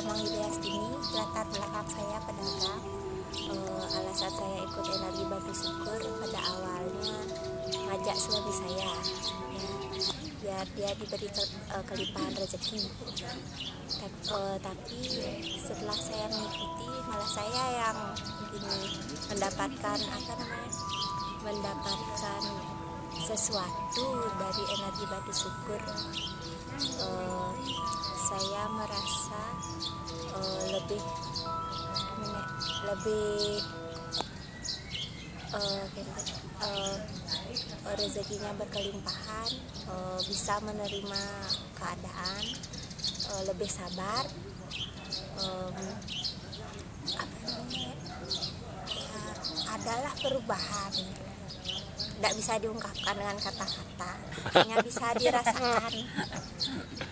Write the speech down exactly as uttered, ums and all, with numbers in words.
Manggilia Astini, latar belakang saya pedagang. Uh, alasan saya ikut energi bantu syukur pada awalnya ngajak suami saya, ya, biar dia diberi ke, uh, kelimpahan rezeki. Tapi, uh, tapi setelah saya mengikuti, malah saya yang ini mendapatkan apa namanya, mendapatkan sesuatu dari energi bantu syukur. Uh, saya merasa uh, lebih lebih uh, uh, rezekinya berkelimpahan, uh, bisa menerima keadaan, uh, lebih sabar, um, apa namanya, ya, adalah perubahan. Tidak bisa diungkapkan dengan kata-kata, hanya bisa dirasakan.